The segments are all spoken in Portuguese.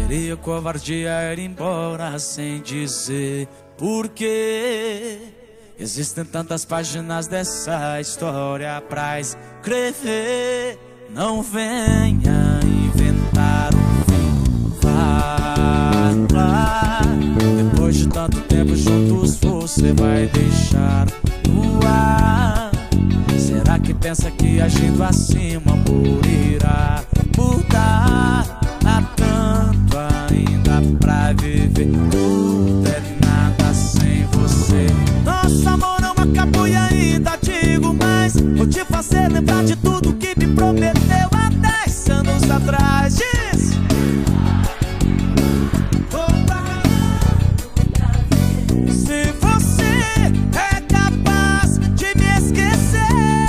Seria covardia ir embora sem dizer porquê. Existem tantas páginas dessa história pra escrever. Não venha inventar um fim. Fala. Depois de tanto tempo juntos, você vai deixar no ar. Será que pensa que agindo assim o amor irá mudar? Há tanto ainda pra viver, tudo é nada sem você. Nosso amor não acabou e ainda digo mais. Vou te fazer lembrar de tudo que me prometeu há 10 anos atrás. Diz! Se você é capaz de me esquecer,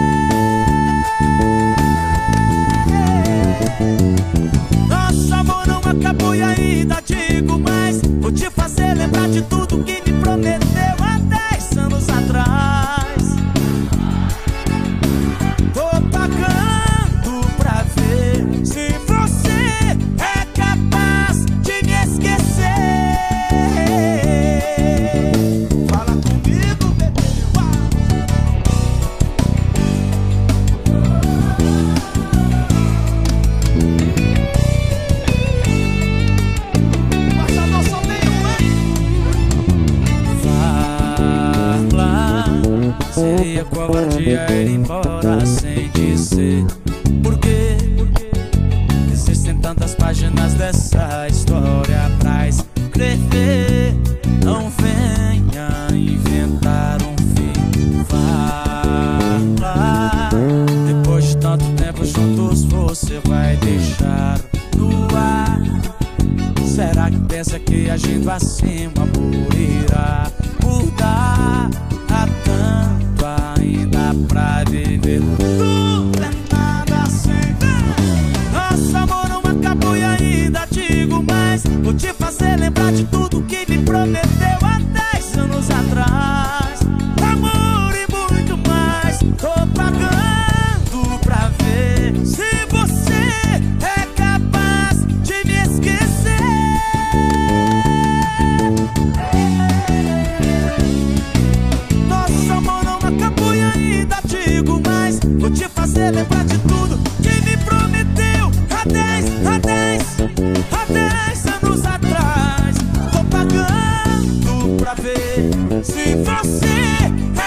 nosso amor não acabou e ainda digo mais. Vou te fazer lembrar de tudo que me prometeu há 10 anos atrás. Tô pagando pra ver se você é capaz de me esquecer. Fala comigo, bebê. Passador só tem um, hein? Fala. Seria covardia ir embora sem dizer porquê. Existem tantas páginas dessa história pra escrever. Não venha inventar um fim. Fala. Depois de tanto tempo juntos, você vai deixar no ar. Será que pensa que agindo assim o amor irá mudar? Há tanto ainda pra viver, tudo é nada sem ver. Nosso amor não acabou e ainda digo mais. Vou te fazer lembrar de tudo que me prometeu há 10 anos atrás. Amor e muito mais. Tô pagando pra ver se você é capaz de me esquecer. Nosso amor não acabou e ainda digo mais. Vou te fazer lembrar de tudo que me prometeu há 10 anos atrás. Tô pagando pra ver se você